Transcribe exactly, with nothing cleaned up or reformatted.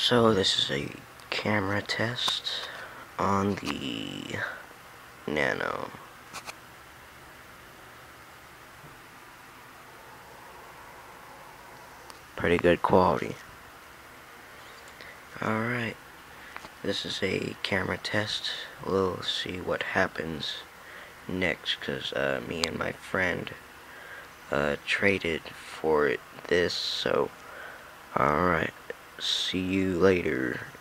So this is a camera test on the Nano. Pretty good quality. Alright, this is a camera test. We'll see what happens next, because uh, me and my friend uh, traded for it, this, so alright, see you later.